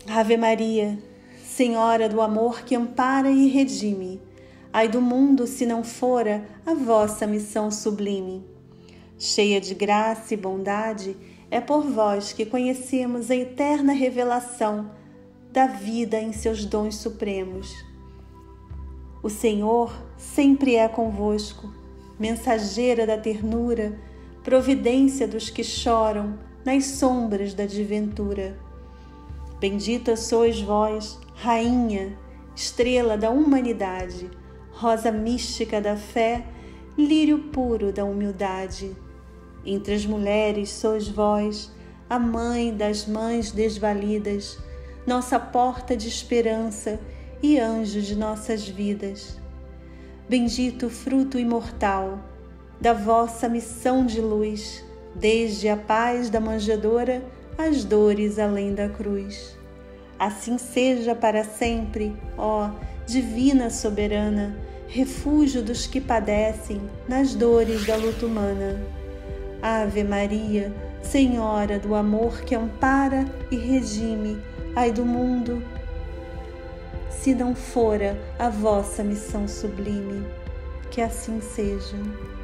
Ave Maria, Senhora do amor que ampara e redime, ai do mundo se não fora a vossa missão sublime. Cheia de graça e bondade, é por vós que conhecemos a eterna revelação da vida em seus dons supremos. O Senhor sempre é convosco, mensageira da ternura, providência dos que choram nas sombras da desventura. Bendita sois vós, Rainha, estrela da humanidade, rosa mística da fé, lírio puro da humildade. Entre as mulheres sois vós, a mãe das mães desvalidas, nossa porta de esperança e anjo de nossas vidas. Bendito o fruto imortal da vossa missão de luz, desde a paz da manjedoura às dores além da cruz. Assim seja para sempre, ó Divina Soberana, refúgio dos que padecem nas dores da luta humana. Ave Maria, Senhora do amor que ampara e redime, ai do mundo, se não fora a vossa missão sublime. Que assim seja.